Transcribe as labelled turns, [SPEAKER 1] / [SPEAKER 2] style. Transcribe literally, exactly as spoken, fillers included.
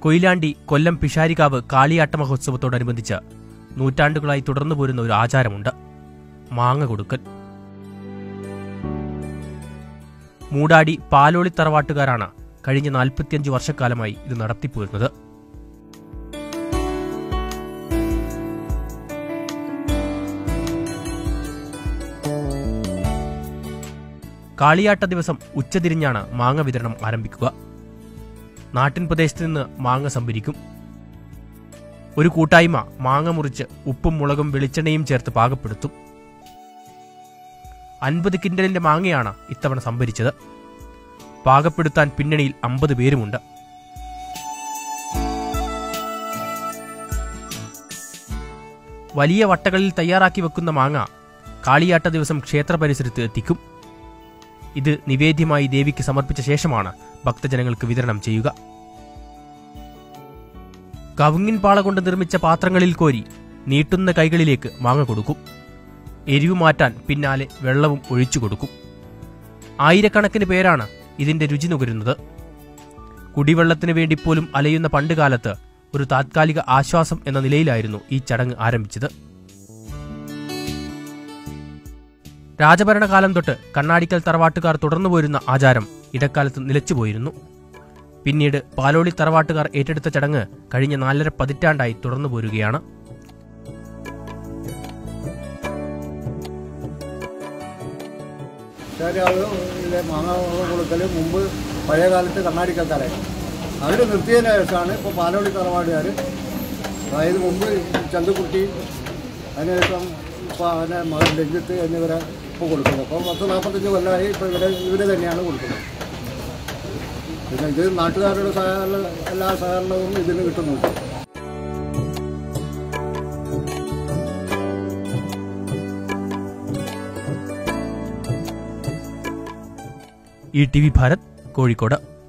[SPEAKER 1] കൊയിലാണ്ടി കൊല്ലം പിഷാരിക്കാവ് കാളിയാട്ട മഹോത്സവത്തോടനുബന്ധിച്ച് നൂറ്റാണ്ടുകളായി തുടർന്നു പോരുന്ന ഒരു ആചാരമുണ്ട്: മാങ്ങ കൊടുക്കൽ. മൂടാടി പാലോളി തറവാട്ടുകാരാണ് കഴിഞ്ഞ നാൽപ്പത്തിയഞ്ച് വർഷക്കാലമായി ഇത് നടത്തിപ്പോരുന്നത്. കാളിയാട്ട ദിവസം ഉച്ചതിരിഞ്ഞാണ് മാങ്ങ വിതരണം ആരംഭിക്കുക. നാട്ടിൻ പ്രദേശത്ത് നിന്ന് മാങ്ങ സംഭരിക്കും. ഒരു കൂട്ടായ്മ മാങ്ങ മുറിച്ച് ഉപ്പും മുളകും വെളിച്ചെണ്ണയും ചേർത്ത് പാകപ്പെടുത്തും. അൻപത് കിൻഡലിന്റെ മാങ്ങയാണ് ഇത്തവണ സംഭരിച്ചത്. പാകപ്പെടുത്താൻ പിന്നണിയിൽ അമ്പത് പേരുമുണ്ട്. വലിയ വട്ടകളിൽ തയ്യാറാക്കി വെക്കുന്ന മാങ്ങ കാളിയാട്ട ദിവസം ക്ഷേത്ര പരിസരത്ത് എത്തിക്കും. ഇത് നിവേദ്യമായി ദേവിക്ക് സമർപ്പിച്ച ശേഷമാണ് ഭക്തജനങ്ങൾക്ക് വിതരണം ചെയ്യുക. കവുങ്ങിൻ പാള കൊണ്ട് നിർമ്മിച്ച പാത്രങ്ങളിൽ കോരി നീട്ടുന്ന കൈകളിലേക്ക് മാങ്ങ കൊടുക്കും. എരിവ് മാറ്റാൻ പിന്നാലെ വെള്ളവും ഒഴിച്ചു കൊടുക്കും. ആയിരക്കണക്കിന് പേരാണ് ഇതിന്റെ രുചി നുകരുന്നത്. കുടിവെള്ളത്തിനു വേണ്ടിപ്പോലും അലയുന്ന പണ്ടുകാലത്ത് ഒരു താത്കാലിക ആശ്വാസം എന്ന നിലയിലായിരുന്നു ഈ ചടങ്ങ് ആരംഭിച്ചത്. രാജഭരണകാലം തൊട്ട് കണ്ണാടിക്കൽ തറവാട്ടുകാർ തുടർന്നുപോരുന്ന ആചാരം ഇടക്കാലത്ത് നിലച്ചുപോയിരുന്നു. പിന്നീട് പാലോളി തറവാട്ടുകാർ ഏറ്റെടുത്ത ചടങ്ങ് കഴിഞ്ഞ നാലര പതിറ്റാണ്ടായി തുടർന്നു പോരുകയാണ്.
[SPEAKER 2] മാങ്ങ കൊടുക്കൽ മുമ്പ് പഴയ കാലത്ത് കണ്ണാടിക്കൽക്കാരായിരുന്നു. അവർ നിർത്തിയതിന് ശേഷമാണ് ഇപ്പോൾ പാലോളി തറവാടുകാർ, അതായത് മുമ്പ് ചന്തുക്കുട്ടി, അതിനുശേഷം ഇപ്പോൾ അവനെ മകൻ രഞ്ജിത്ത് എന്നിവരെ ഇപ്പോൾ കൊടുക്കുന്നത്. അപ്പോൾ പത്ത് നാൽപ്പത്തഞ്ച് കൊല്ലമായി ഇപ്പോൾ ഇവരെ ഇവർ തന്നെയാണ് കൊടുക്കുന്നത്. പിന്നെ ഇത് നാട്ടുകാരുടെ സഹകരണ എല്ലാ സഹകരണവും ഇതിന് കിട്ടുന്നുണ്ട്.
[SPEAKER 1] E T V Bharat, Kozhikode.